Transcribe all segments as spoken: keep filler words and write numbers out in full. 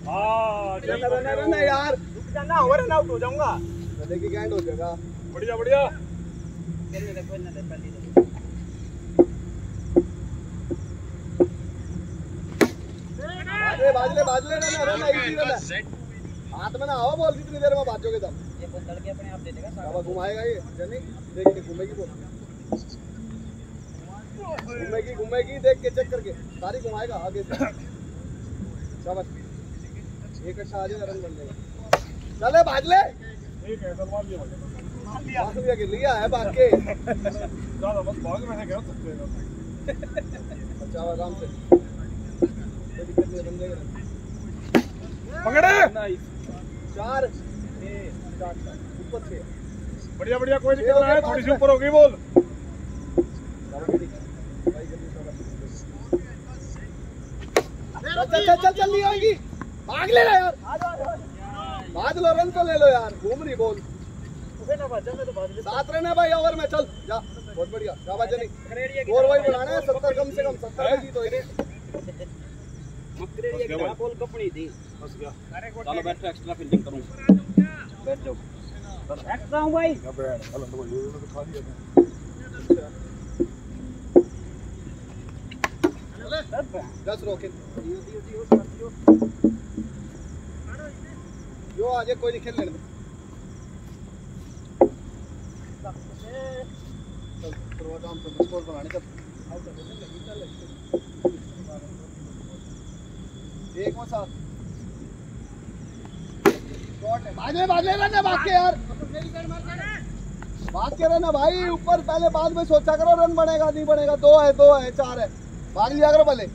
हाँ रहना रहना यार, रुक जाना और रन आउट हो जाऊंगा। देखिए कैंड हो जाएगा। बढ़िया बढ़िया। खेलने दे खेलने दे पहली दे। अरे बाजले बाजले रहना रहना इजी रहना। हाथ में ना आओ बॉल कितनी देर में बाजोगे तब। ये बॉल तड़के अपने आप दे देगा। अब घुमाएगा ये जनी, देख के घूमेगी बॉल, घूमेगी घूमेगी देख के चेक करके सारी घुमाएगा आगे से। शाबाश, एक अच्छा आ जाएगा, रन बन जाएगा। चले बाजले, ठीक है दरबार लिया मार लिया के लिया है भाग के। ज्यादा मत भाग, मैंने क्या सकते हैं। अच्छा आराम से, कोई दिक्कत नहीं, बन जाएगा। पकड़े चार ऊपर छह, बढ़िया बढ़िया, कोई दिक्कत नहीं है, थोड़ी सी ऊपर होगी बॉल। चल चल चल चल नहीं आएगी, भाग ले यार, भाग लो, रन तो ले लो यार, घूम रही बॉल। सात रन है भाई ओवर में, चल जा, बहुत बढ़िया, शाबाश जनी। और वही बढ़ाना है, सत्तर कम से कम, सत्तर की तो मकरेड़िया की बॉल कपनी थी। बस गया। चलो बैठो, एक्स्ट्रा फील्डिंग करूं। बैठ जाओ। एक्स्ट्रा हूं भाई। अब बैठ, चल तो ये तो खा लिया था। दस रोके यो आज कोई नहीं खेल लेने दे। हम तो स्कोर बनाने का एक वो साथ भागले भागले रहना, भाग के यार, भाग के रहना भाई ऊपर, पहले बाद में सोचा करो रन बनेगा नहीं बनेगा। दो है दो है चार है, भाग लिया करो पहले।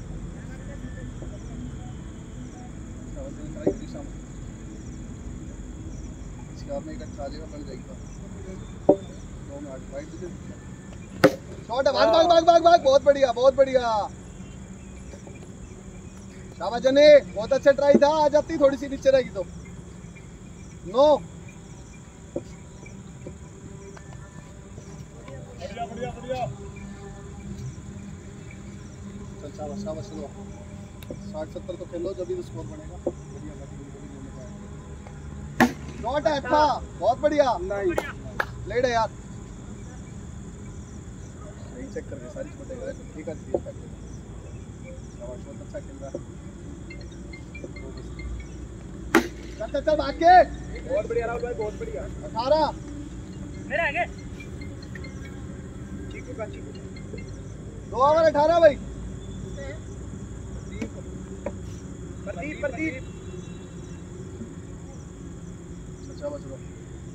शॉट है, भाग भाग भाग भाग भाग, बहुत बढ़िया बहुत बढ़िया, शाबाश जने, बहुत अच्छा ट्राई था। आ जाती थोड़ी सी नीचे रहेगी तो नो। बढ़िया बढ़िया बढ़िया, चल शाबाश शाबाश, चलो साठ सत्तर तो खेलो जब भी तो स्कोर बनेगा। शॉट है अच्छा, बहुत बढ़िया, लेट है यार, नहीं चेक करके सारी छोटे ठीक है, शाबाश बहुत अच्छा खेल रहा है। चल चल चल भाग के, बहुत बढ़िया राहुल भाई, बहुत बढ़िया। अठारह मेरे आगे। चीकू का चीकू, दो ओवर अठारह भाई। प्रदीप प्रदीप, अच्छा बच लो,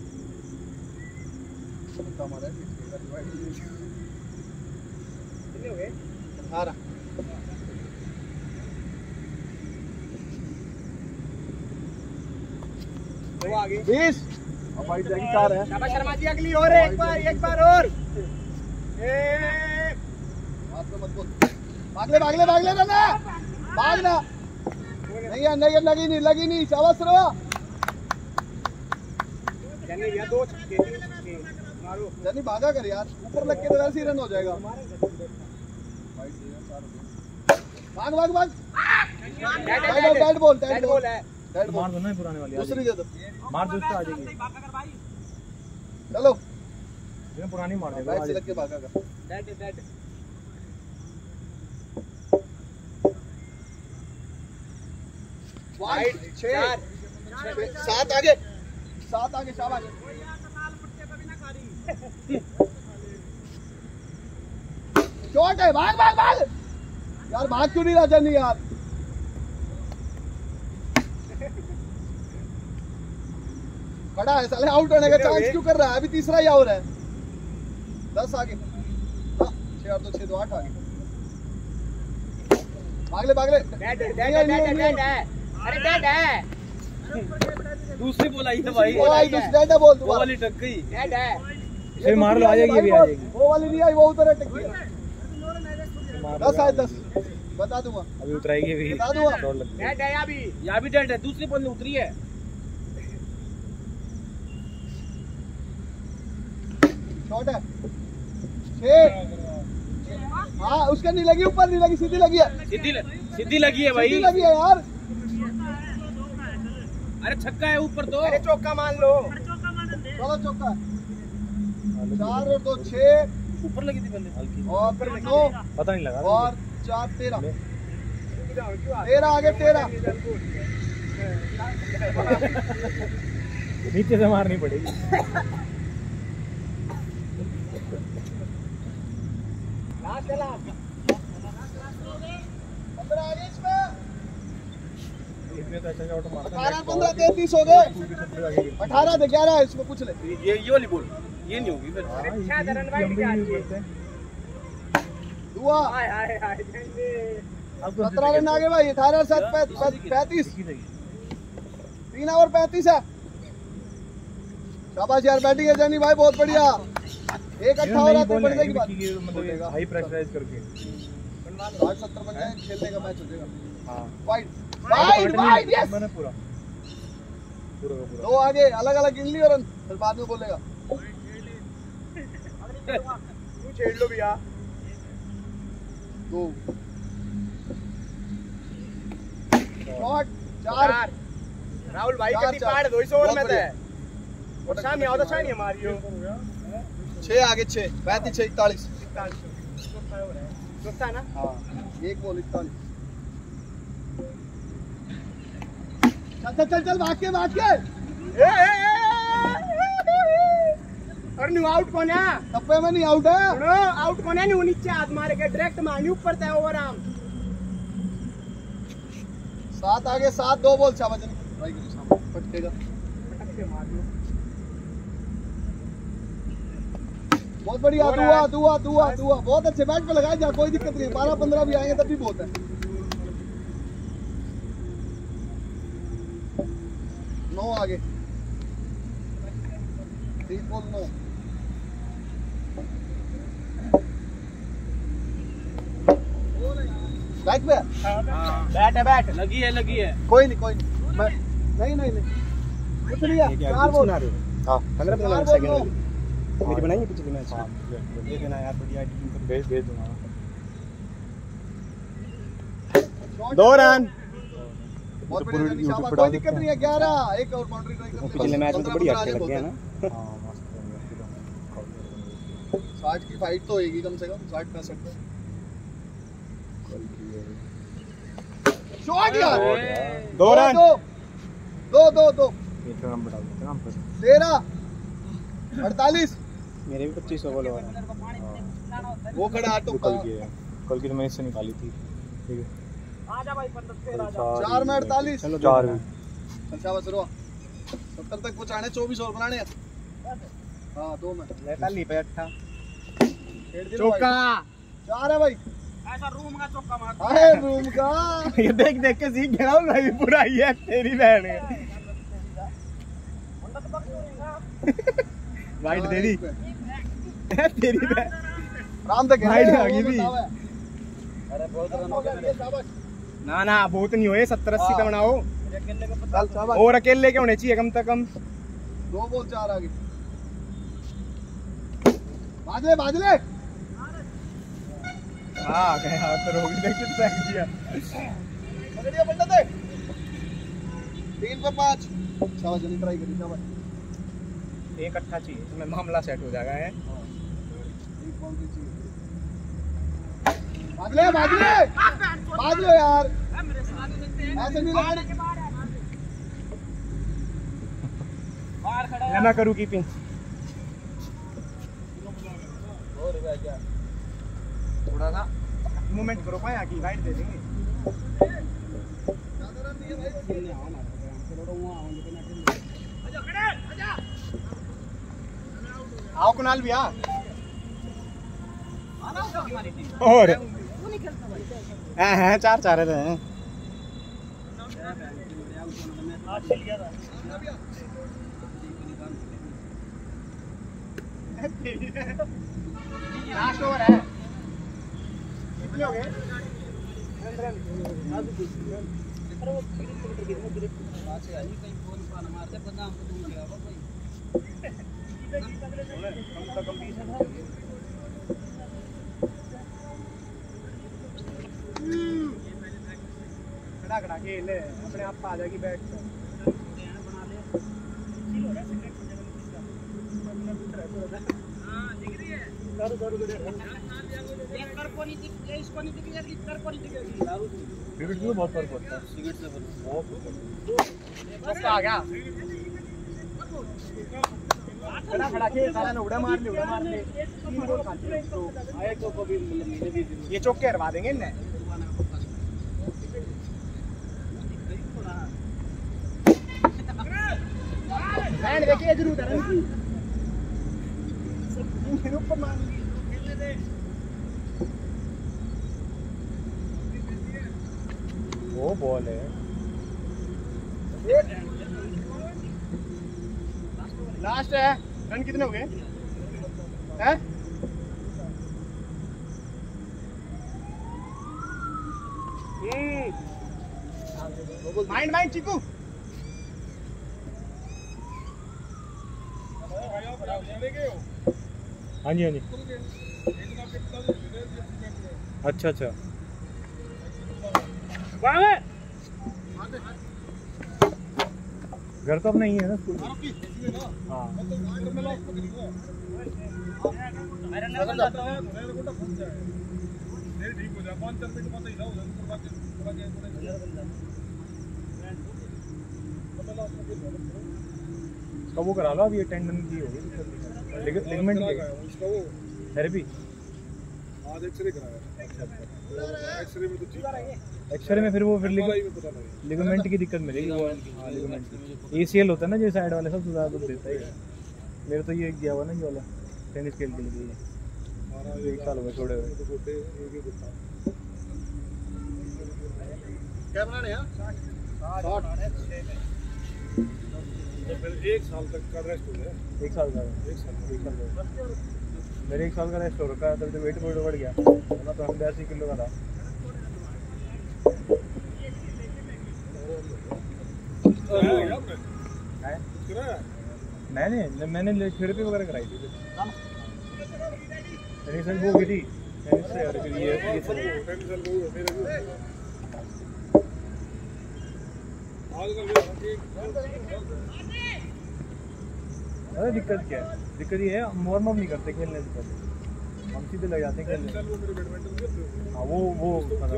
हमारा कितने हो गए? अठारह। वो आगे बीस, अब भाई जाएगी चार है। शाबाश शर्मा जी, अगली और एक बार, एक बार और। ए बात तो मत बोल, भागले भागले भागले ना ना, भागना नहीं है, नहीं लगी नहीं लगी नहीं, शाबाश रवा। जनी भैया दो छक्के मारो, जनी भागा कर यार, ऊपर लग के तो वैसे ही रन हो जाएगा। भाग भाग भाग, डेड बॉल डेड बॉल है, डेड बॉल मार दो ना पुराने वाली। दूसरी दे दो, मार दो, आ जाएगी। चलो ये पुरानी मार दे। बैट से लग के भागा कर। डेड डेड वाइड छह, सात आगे, सात आगे, शाबाश। शॉट है, भाग भाग भाग यार, भाग क्यों नहीं रहा जनी यार। खड़ा है साले, आउट होने का चांस क्यों कर रहा है, अभी तीसरा ही आवर है। दस आगे, हाँ छह और दो छह दो आठ आगे, भागले भागले। डेड डेड डेड डेड है, अरे डेड है। दूसरी बॉल आई है भाई, वो आई दूसरी डेड है, बोल वो दोबारा। वाली टक गई। डेड है, ये मार लो, आ जाएगी, भी आ जाएगी। वो वाली नहीं आई, वो उधर अटक गई। दस आए दस, बता दूंगा, अभी उतराएगी भी, बता दूंगा। दौड़ लग गई। डेड है यहाँ भी, यहाँ भी डेड है, दूसरी बॉल में उतरी है। शॉट है छह, हाँ उसके नहीं लगी, ऊपर नहीं लगी, सीधी लगी है, सीधी सीधी लगी है भाई, सीधी लगी है यार। अरे छक्का है ऊपर दो। अरे चौका मान लो। चलो चौका चार और दो छह ऊपर लगी थी पहले और फिर दो पता नहीं लगा और चार तेरह तेरह आगे तेरह नीचे से मारनी पड़ेगी। पंद्रह आगे इसमें इसमें तो अच्छा शॉट मारता अठारह पंद्रह तैतीस हो गए अठारह से ग्यारह इसको पूछ ले ये ये वाली बॉल ये नहीं होगी फिर। अच्छा रन वाइट क्या चाहिए? दुआ हाय हाय हाय जाएंगे। सत्रह रन आगे भाई अठारह सात पैंतीस तीन और पैंतीस है। शाबाश यार बैटिंग है जानी भाई बहुत बढ़िया। एक अच्छा हो रहा है बढ़ने की बात मतलब हाई प्रेशराइज करके साठ सत्तर बन जाए खेलने का मैच हो जाएगा। हां वाइड वाइड वाइड यस मैंने पूरा पूरा का पूरा दो आगे अलग अलग गिन ली और फिर बाद में बोलेगा तू छेड़ लो भैया। दो शॉट चार राहुल भाई चार, कति चार। पाड़ दो इस ओवर बहुत में बढ़िया। थे। और शाम में आओ तो शाम नहीं मारियो। छह आगे छह पैंतीस छह इकतालीस चौथा ना। हाँ एक बॉल इकतालीस चल चल चल चल भाग के भाग के ए, ए, ए, और न्यू आउट कौन है? टप्पे में नहीं आउट है। सुनो आउट कौन है? न्यू नीचे हाथ मारे के डायरेक्ट मारनी ऊपर तय ओवर आम। सात आगे सात दो बॉल शाबाश भाई के सामने फटकेगा पटक के मार लो। बहुत बढ़िया दुआ दुआ दुआ दुआ बहुत अच्छे बैट पे लगाए जा कोई दिक्कत नहीं बारह पंद्रह भी आएंगे तब भी बहुत है। नौ आगे तीन बॉल नौ बैट पे बैट है बैट। लगी है लगी है। कोई नहीं कोई नहीं मैं नहीं नहीं नहीं कुछ नहीं है चार बॉल हां चार बॉल नौ मेरी बनाई है पिछले मैच में। ये देना यार बढ़िया टीम को भेज भेज दूंगा। दो रन। बहुत बढ़िया जानी शाबाश कोई दिक्कत नहीं है ग्यारह एक और बाउंड्री ड्राइव पिछले मैच में तो बड़ी अच्छे लग गए ना। साठ की फाइट तो होगी कम से कम साठ पैंसठ शॉट यार दो रन। दो दो दो इतना हम बढ़ा देते हैं हम पर तेरह अड़तालीस मेरे भी पच्चीस ओवर हो रहा है। वो खड़ा ऑटो कल की है कल की तो मैंने इससे निकाली थी। ठीक है आजा भाई पंद्रह से आजा। चार में अड़तालीस चलो चार भी अच्छा बस रो सत्तर तक पहुंचाने चौबीस और बनाने हैं। हाँ दो में पैंतालीस पे अट्ठा खेल दिलो भाई। चौका। चार है भाई ऐसा रूम का चौका मार। अरे रूम का ये देख देख के सीख गया हूं भाई पूरा ये तेरी बहन है। वाइट दे दी तेरी बहन। राम तक वाइट आ गई भी। अरे बहुत रन हो गया शाबाश ना ना बहुत नहीं हुए सत्तर अस्सी का बनाओ चल शाबाश और अकेले के होने चाहिए कम से कम। दो बॉल चार आगे बादले बादले हाँ गया तो रोगी देख के फेंक दिया। पकड़िए बंदा दे तीन पर पाँच शाबाश जल्दी ट्राई करिए शाबाश एक अट्ठा चाहिए इसमें मामला सेट हो जाएगा है। एक बाउंड्री चाहिए बादले बादले बादले यार ऐसे नहीं लगना मैं ना करूँ कीपिंग। थोड़ा सा मूवमेंट करो पाया की राइट दे देंगे। ज्यादा रन नहीं है भाई आओ कुणाल भी आ और हाँ हाँ चार चार रहे हैं। लास्ट ओवर है कितने हो गए? खड़ा खड़ा खेल अपने आप आ जाएगी बैट से। सिगरेट से बहुत फर्क पड़ता है। सिगरेट से बहुत चौका आ गया खड़ा खड़ा के सारा ने उड़ा मार ले उड़ा मार ले तीन गोल खाते तो आए तो कभी मतलब भी ये चौक के हरवा देंगे इन्हें एंड देखिए जरूर उधर फिर ऊपर मार खेलने दे वो बॉल है। लास्ट है रन कितने हो गए हैं माइंड माइंड चिकू हाँ जी हाँ जी अच्छा अच्छा घर तो अपना ही है ना स्कूल हाँ इसका वो करा लो अभी टेंडन की होगी लिगामेंट की थेरेपी आज एक्सरे कराया एक्सरे में तो ठीक है एक्सरे में फिर वो फिर लिगामेंट की दिक्कत मिलेगी वो हाँ लिगामेंट एसीएल होता है ना जो साइड वाले सबसे ज़्यादा दुख देता है मेरे तो ये गया हुआ ना ये वाला टेनिस खेल के लिए एक साल हो गए छोड़े हुए क्या बनाने हैं साठ फिर एक साल तक का रेस्ट हो गया एक साल का एक साल एक साल का मेरे एक साल का रेस्ट हो रखा है तब तो वेट वेट बढ़ गया मैं तो बयासी किलो का था मैंने मैंने थेरेपी वगैरह कराई थी टेनिस वो हुई थी टेनिस से और फिर ये ये सब अरे दिक्कत क्या है दिक्कत ये है हम वार्म अप नहीं करते खेलने से पहले हम सीधे लग जाते हैं खेलने हाँ वो वो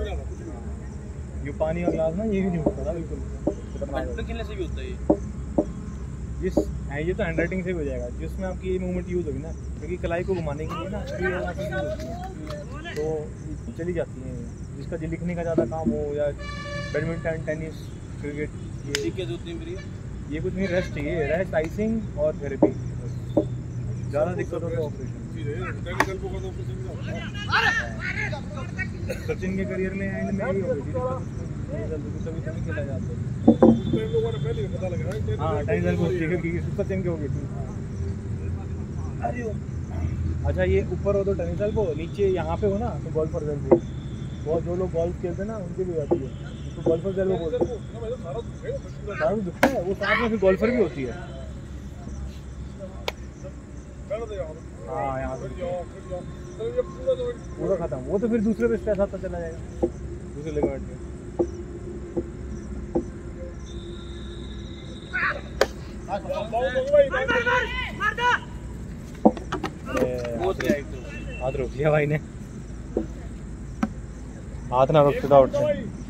ये पानी का ग्लास ना ये भी नहीं उठता था बिल्कुल बैडमिंटन खेलने से भी होता है ये जिस है ये तो हैंड राइटिंग से हो जाएगा जिसमें आपकी ये मूवमेंट यूज़ होगी ना क्योंकि कलाई को घुमाने के लिए ना स्पीड होती है तो चली जाती हैं जिसका जो लिखने का ज़्यादा काम हो या बैडमिंटन टेनिस क्रिकेट ये क्या होती है मेरी ये कुछ नहीं रेस्ट चाहिए रेस्ट आइसिंग और थेरेपी ज़्यादा दिक्कत हो तो ऑपरेशन सचिन के करियर में एंड में यही हो गई थी कभी तो नहीं खेला जाता हाँ टेनिस एल्बो क्योंकि सचिन के हो गई थी अच्छा ये ऊपर हो तो टेनिस एल्बो नीचे यहाँ पे हो ना तो गोल्फर एल्बो बहुत जो लोग गोल्फ खेलते हैं ना उनकी भी आती है तो गोल्फर एल्बो बोलते हैं सारा दुखता है वो साथ में फिर गोल्फर भी होती है हाँ यहाँ पे पूरा खत्म वो तो फिर दूसरे पे स्ट्रेस आता चला जाएगा दूसरे लिगामेंट में हाथ रोक लिया भाई ने हाथ ना रोकते तो आउट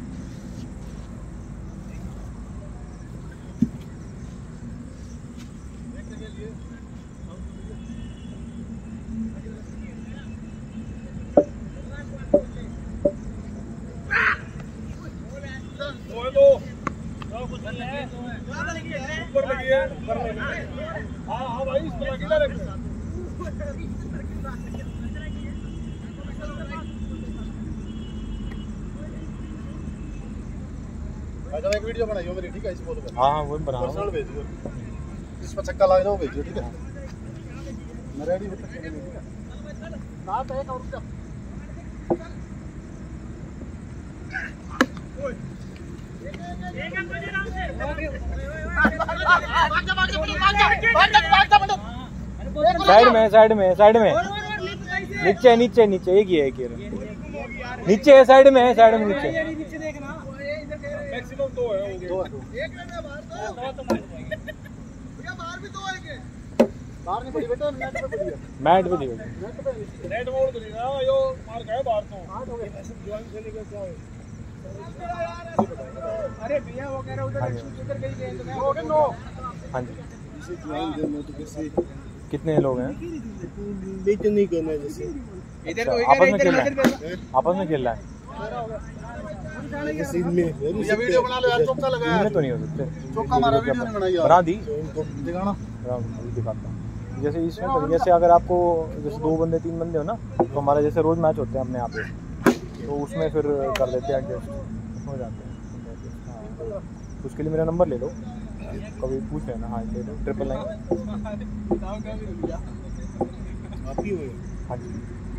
एक वीडियो बनाइयो मेरी ठीक है इसी बोलो हाँ हाँ वही बना पर्सनल भेज दियो जिस पर चक्का लग जाओ भेजियो ठीक है मैं रेडी हूं ठीक है साथ है और क्या साइड में साइड में साइड में नीचे नीचे नीचे एक ही है एक ही नीचे है साइड में है साइड में नीचे मैक्सिमम दो है दो है एक रन है बाहर तो बाहर नहीं पड़ी बेटा, नेट पे पड़ी है। मैट पे देखो नेट पे नेट बोल तो नहीं ना यो मार गए बाहर तो आठ हो गए। ऐसे ज्वाइन चलेगा क्या है? अरे भैया वो कह रहा उधर उधर कहीं गए तो हो गए नौ। हाँ जी। इसे ज्वाइन करना तो कैसे कितने लोग हैं? बेट नहीं करना है जैसे इधर अच्छा, कोई आपस में इधर खेलना इधर है? आपस में खेलना है? जैसे इनमें ये वीडियो बना लो यार, चौका लगाया इनमें तो नहीं हो सकते। चौका मारा वीडियो नहीं बनाई यार। बना दी तो इनको दिखाना। बना दी, दिखाता हूँ। जैसे इसमें तो जैसे अगर आपको जैसे दो बंदे तीन बंदे हो ना, तो हमारा जैसे रोज मैच होते हैं अपने यहाँ पे, तो उसमें फिर कर लेते हैं एडजस्ट, हो जाते हैं। हाँ, उसके लिए मेरा नंबर ले लो, कभी पूछ लेना। हाँ ले लो, ट्रिपल नाइन। आप ही हो। हाँ जी,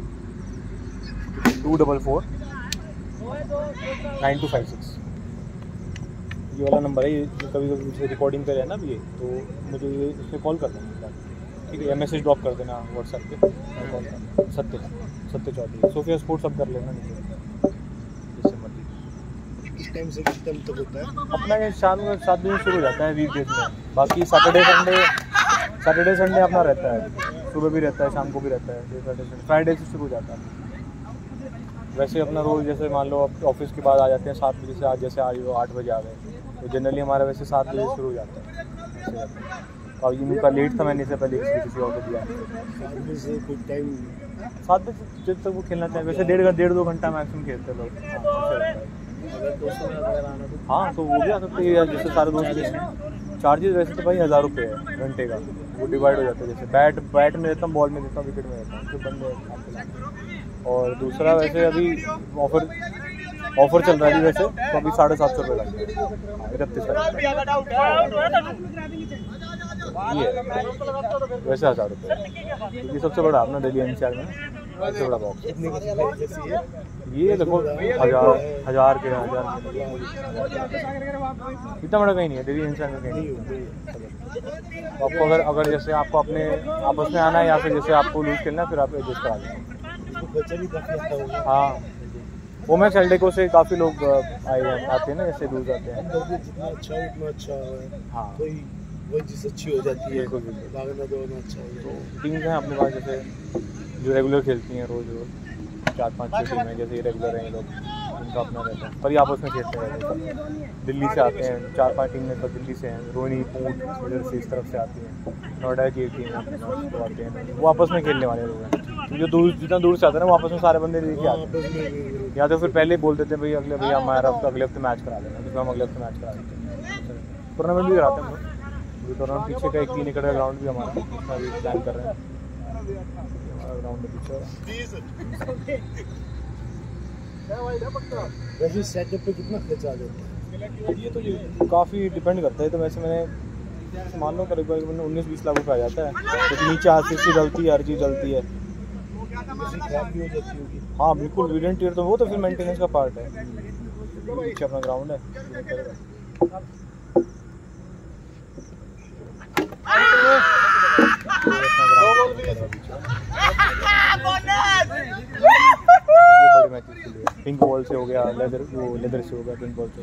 two double four nine two five six, ये वाला नंबर है। ये कभी कभी जैसे रिकॉर्डिंग करे है ना ये, तो मुझे ये इसमें कॉल कर देना, ठीक है, या मैसेज ड्रॉप कर देना व्हाट्सएप पे, मैं कॉल कर सत्य सत्य चौधरी सोफिया स्पोर्ट्स सब कर लेना, नहीं जिससे मर्जी। किस टाइम से किस टाइम तक होता है? अपना ये शाम को सात बजे शुरू हो जाता है वीक डेज में, बाकी सैटरडे संडे सैटरडे संडे अपना रहता है, सुबह भी रहता है शाम को भी रहता है, सैटरडे संडे फ्राइडे से शुरू हो जाता है। वैसे अपना रोज़ जैसे मान लो आप ऑफिस के बाद आ जाते हैं सात बजे से, आज जैसे आज वो आठ बजे आ गए, तो जनरली हमारा वैसे सात बजे शुरू हो जाता है ऐसे रहता है। और ये उनका लेट था, मैंने इससे पहले किसी और को दिया। सात बजे से कोई टाइम सात बजे जब तक वो खेलना चाहे, वैसे डेढ़ डेढ़ दो घंटा मैक्सिमम खेलते लोग। अगर दोस्तों में अगर आना तो हाँ तो वो भी आ सकते हैं, जैसे सारे दोस्त के चार्जेस वैसे तो भाई हज़ार रुपये है घंटे का, वो डिवाइड हो जाता है। जैसे बैट बैट में देता हूँ, बॉल में देता हूँ, विकेट में देता हूँ, तो बंदे आपको लाते हैं। और दूसरा वैसे अभी ऑफर ऑफर चल रहा है वैसे, तो अभी साढ़े सात सौ रुपये लग गया इकतीस तारीख ये है। वैसे हज़ार रुपये ये सबसे बड़ा अपना दिल्ली एनसीआर में सबसे बड़ा बॉक्स। कितने की जैसी है? ये देखो हज़ार हज़ार के हज़ार इतना बड़ा कहीं नहीं है दिल्ली एनसीआर में, कहीं नहीं है। तो आपको अगर अगर जैसे आपको अपने आपस में आना है या फिर जैसे आपको लूज खेलना है, फिर आप एडजस्ट करा दें। बच्चा भी काफी आता होगा। हाँ वो मैं सेल्डेको से काफ़ी लोग आए हैं आते हैं ना, जैसे लूज आते हैं। जितना अच्छा हो उतना अच्छा है। हाँ कोई वर्जिश अच्छी हो जाती है, बिल्कुल बिल्कुल। भागना दौड़ना अच्छा हो तो जाता है। टीम्स हैं अपने पास जैसे जो रेगुलर खेलती हैं रोज़ रोज़, चार पाँच छः टीमें जैसे ये रेगुलर हैं ये लोग, उनका अपना रहता है, पर ये आपस में खेलते हैं। दिल्ली से आते हैं चार पाँच टीमें, तो दिल्ली से हैं, रोहिणी पूंछ इधर से इस तरफ से आती हैं, नोएडा की एक टीम है अपने पास, वो आते हैं, वो आपस में खेलने वाले लोग हैं। तो जो दूर जितना दूर से आते हैं ना, वो आपस में सारे बंदे लेके आते हैं, या तो फिर पहले ही बोल देते हैं भाई अगले भैया हमारा हफ्ते अगले हफ्ते मैच करा देना, तो फिर हम अगले हफ्ते मैच करा देते हैं। टूर्नामेंट भी कराते हैं हम लोग, टूर्नामेंट पीछे का एक तीन एकड़ का ग्राउंड भी हमारा, उसका भी प्लान कर रहे हैं ग्राउंड में पीछे। वैसे सेटअप पे कितना खर्चा आ जाता है? ये तो काफ़ी डिपेंड करता है, तो वैसे मैंने मान लो करीब करीब उन्नीस बीस लाख रुपये आ जाता है, तो नीचे हाथ से जलती है, हर चीज़ जलती है। खराब भी हो जाती होगी। हाँ बिल्कुल, वीड एंड टीयर तो वो तो फिर मेंटेनेंस का पार्ट है, पीछे अपना ग्राउंड है। ये बड़े मैचेस के लिए पिंक बॉल से हो गया, लेदर वो लेदर से हो गया, पिंक बॉल से।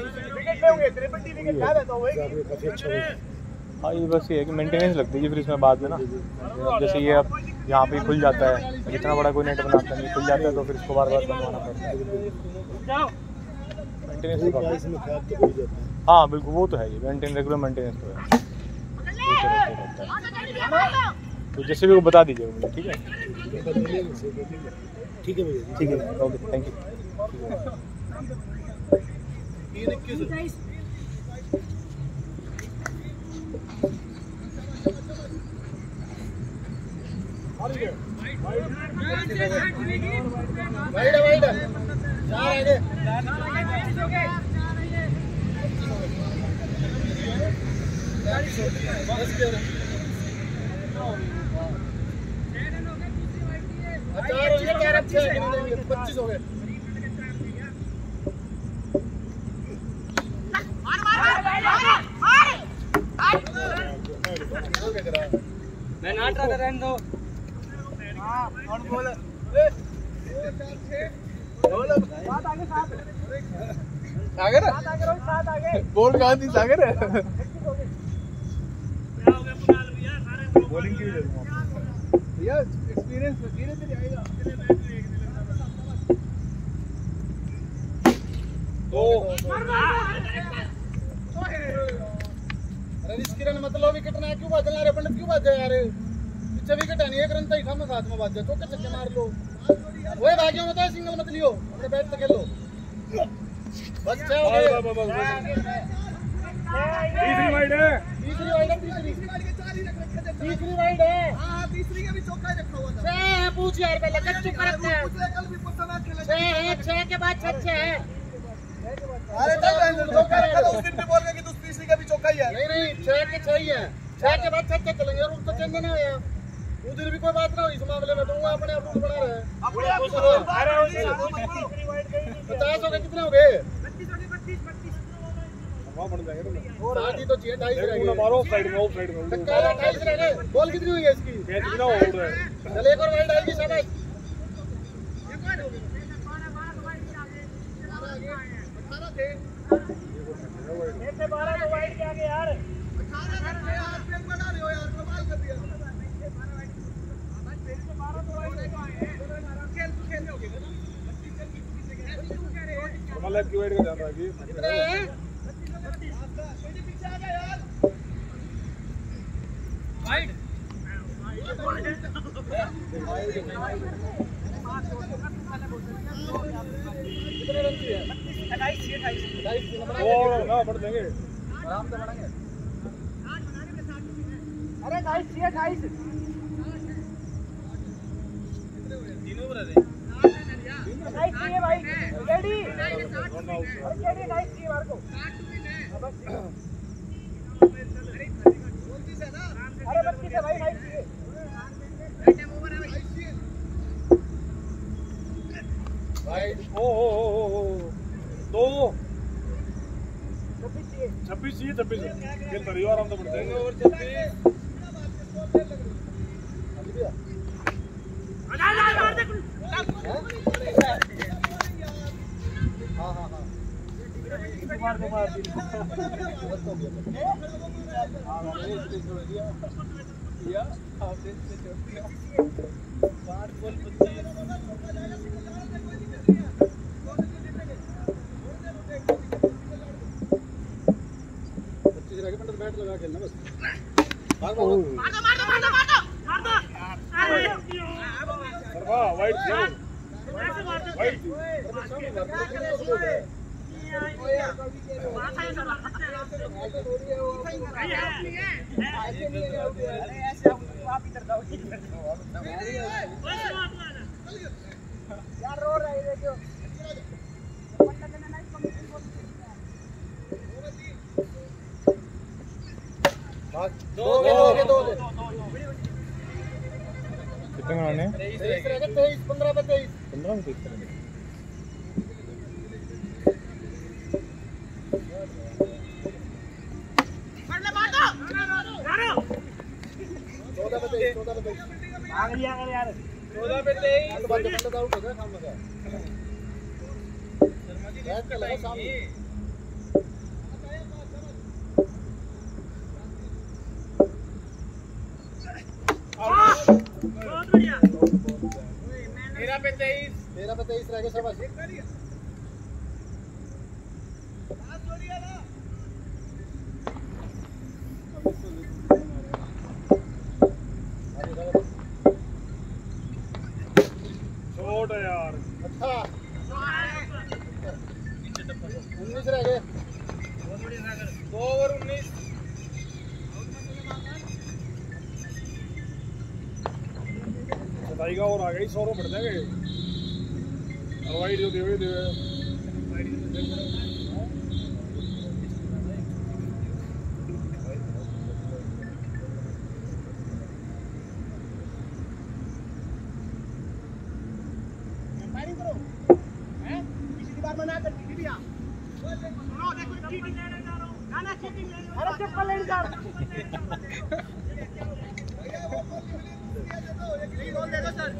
काफी अच्छा हो। हाँ ये बस ये है कि मेंटेनेंस लगती है फिर इसमें बाद में ना, जैसे ये अब यहाँ पे खुल जाता है, जितना बड़ा कोई नेट बनाता है खुल जाता है, तो फिर इसको बार बार बनवाना पड़ता है। मेंटेनेंस तो काफी, इसमें खराब तो हो जाता है। हाँ बिल्कुल वो तो है, ये मेंटेन रेगुलर मेंटेनेंस तो है, तो जैसे भी वो बता दीजिएगा मुझे, ठीक है? ठीक है भैया, ठीक है, okay thank you. Wide wide चार आगे पच्चीस हो गए। मैं नाट रहा था, रहने दो। और बोल सागर सागर बोल कहाँ थी सागर बॉलिंग की भी दे दूंगा भैया एक्सपीरियंस धीरे धीरे आएगा। दो अरे इस किरण मतलब विकेट ना क्यों बात रे पंडित क्यों बात यार पीछे विकेट है नहीं एक रन तक हम साथ में बात तो के छक्के मार लो ओए भाग्य मत है सिंगल मत लियो अपने बैट से खेल लो बस छह हो गए तीसरी वाइड है तीसरी वाइड है तीसरी तीसरी वाइड है हां तीसरी के भी चौका रखा हुआ था छह है पूछ यार पहले कब चुप करते हैं कल भी पूछना मैच खेला छह है छह के बाद छह छह है अरे तब चौका रखा था उस दिन भी बोल गए कि तू तीसरी का भी चौका ही है नहीं नहीं छह के छह ही है छह के बाद छह छह चलेंगे रूल तो चेंज ना होया उधर भी कोई बात ना हो इस मामले में तो वो अपने आप रूल बना रहे हैं अपने आप अरे पचास हो गए कितने हो गए बत्तीस हो गए बत्तीस बत्तीस वहां बन जाएगा और आधी तो चाहिए ढाई रह गए मारो साइड में ऑफ साइड में टक्कर अट्ठाईस रह गए बॉल कितनी हुई है इसकी कैच भी ना हो रहा है चल एक और वाइड आएगी शाबाश अठारह थे एक से बारह तो वाइड के आगे यार अठारह थे यार पे बना रहे हो यार कमाल कर दिया बस से बारह तो वाइड के आए खेल तू खेल होगे ना मतलब की वाइड का जान रहा है कितने हैं पीछे आ जा यार वाइड कितने रन चाहिए अट्ठाईस अट्ठाईस अट्ठाईस नंबर और ना बढ़ देंगे आराम से बढ़ेंगे अरे अट्ठाईस अट्ठाईस तीनों बना दे अट्ठाईस चाहिए भाई रेडी और रेडी अट्ठाईस चाहिए मार को अरे बत्तीस है भाई अट्ठाईस चाहिए भाई ओ ओ ओ ओ दो छब्बीस चाहिए छब्बीस चाहिए छब्बीस खेल करियो आराम से बढ़ जाएंगे ओवर छब्बीस हाँ हाँ हाँ मार दो मार दिया आपने छोड़ दिया पांच बॉल पच्चीस पच्चीस रह गए मतलब बैट लगा खेलना बस मार दो मार दो मार दो मार दो मार दो सरवा वाइड से वाइड यार रो रहा है देखो दो दो दो दो कितने बनाने तेईस रह गए तेईस पंद्रह पे तेईस पंद्रह में तेईस करेंगे चौदह पे तेईस चौदह पे तेईस आ गया यार चौदह पे तेईस बंद बंद आउट हो गया काम लगा बैट पे लगा सामने बहुत बढ़िया तेरह पे तेईस तेरह पे तेईस रह गए शाबाश छोड़ यार अच्छा उन्नीस रह गए दो ओवर उन्नीस सताई का और आ गई सौ बढ़ जाएंगे और वाइड जो देवे देवे अरे चप्पल लेने जा बोल दे दो सर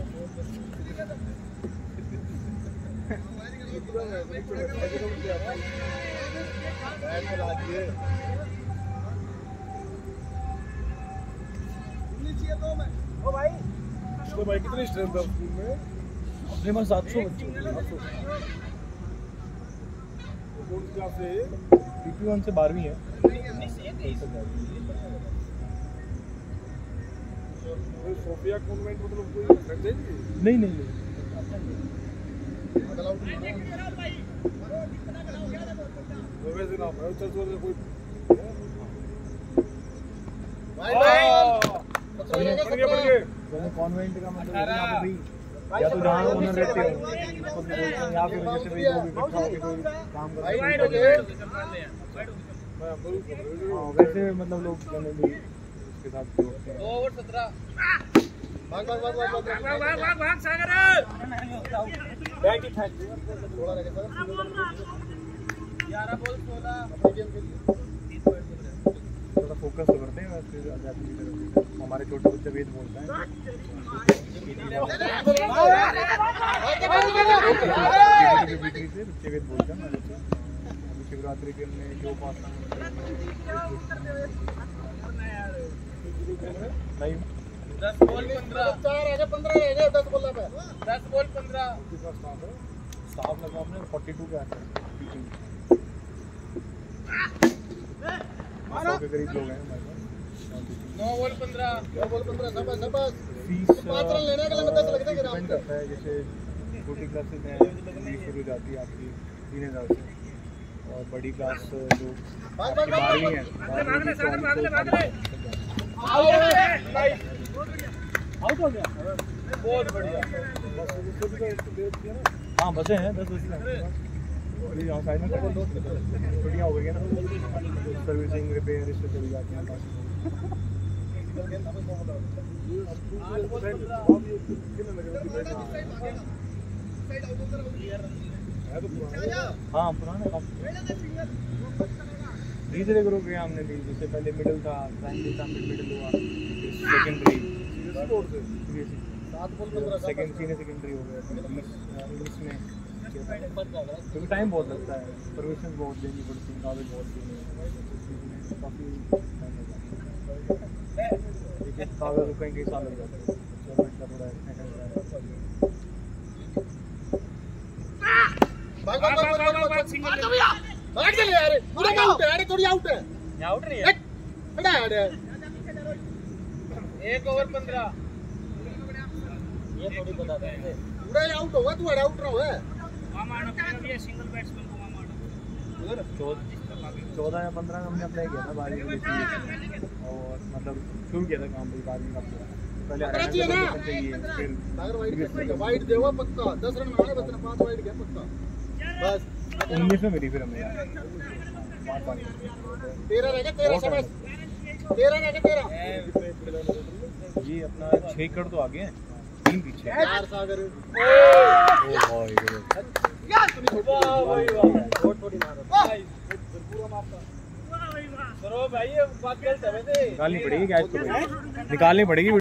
ओ भाई तो भाई कितनी स्ट्रेंथ है स्कूल में? अपने पास सात सौ बच्चे कौन सी क्लास से? पीपी वन से बारहवीं है। सोफिया कॉन्वेंट मतलब कोई फ्रेंचाइजी? नहीं नहीं नहीं वो वैसे नाम है चर्च वाले कोई भाई भाई दोनों कॉन्वेंट का मतलब यहाँ पे भी या तो जहाँ ओनर रहते हो उसको भी बोलते हैं या फिर जैसे भी लोग इकट्ठा होकर कोई काम करते हैं। मैं अंदर ही हाँ, वैसे मतलब लोग जनरली उसके साथ जोड़ते हैं। ओवर सत्रह भाग भाग भाग भाग भाग भाग भाग भाग भाग Sagar thank you thank you. थोड़ा रह गया ग्यारह बॉल सोलह थोड़ा फोकस तो करते हैं वैसे आजादी की तरफ। हमारे छोटे बच्चे वेद बोलता है बिक्री से बच्चे वेद बोलते हैं। अभी शिवरात्रि के हमने जो पास नहीं दस बॉल पंद्रह चार रह गए पंद्रह रह गए दस बॉल पे दस बॉल पंद्रह कितना स्टाफ है? स्टाफ लगा हमने फोर्टी टू के आसपास सौ के करीब लोग हैं हमारे पास। नौ बॉल पंद्रह दो बॉल पंद्रह सब सब फीस पाँच रन लेने के लिए दस लगते हैं डिपेंड करता है। जैसे छोटी क्लासेस में फीस शुरू हो जाती है आपकी तीन हज़ार से और बड़ी क्लास जो भाग भाग भाग बारहवीं है भाग ले सागर भाग ले भाग ले आउट हो गया। बहुत बढ़िया हाँ बसे हैं दस बजे अभी यहाँ साइड में छुट्टियाँ हो गई है ना सर्विसिंग रिपेयर इससे चली जाती हैं। हाँ पुराना धीरे धीरे ग्रो किया हमने भी। जैसे पहले मिडिल था प्राइमरी था मिड मिडिल हुआ सेकेंडरी सात बॉल पंद्रह सेकेंड सीनियर सेकेंडरी हो गया इंग्लिश में क्योंकि टाइम बहुत लगता है परमिशन बहुत देनी पड़ती है कागज बहुत देने काफ़ी टाइम लग जाता है। लेकिन कागज कहीं कई साल लग जाते हैं गवर्नमेंट का थोड़ा भाग भाग भाग भाग भाग सिंगल भाग चले यार पूरा आउट है अरे थोड़ी आउट है आउट नहीं है हटा हटा एक ओवर पंद्रह ये थोड़ी बता दे पूरा आउट होगा तू आउट रहो है सिंगल बैट्समैन को मामा चौदह या पंद्रह हमने अप्लाई किया था बारहवीं में और मतलब शुरू किया था काम भी बारहवीं का पहले चाहिए ना चाहिए फिर सागर वाइड वाइड देवा पक्का दस रन मारे बस पांच वाइड गया पक्का बस उन्नीस में मिली फिर हमें पाँच पाँच तेरह रह गया तेरह समझ तेरह रह गया तेरह जी अपना छः एकड़ तो आगे हैं तीन पीछे यार सागर ओ भाई बहुत थोड़ी मारो पूरा मारता सरो भाई ये बात गलत है वैसे निकालनी पड़ेगी कैच को निकालनी पड़ेगी।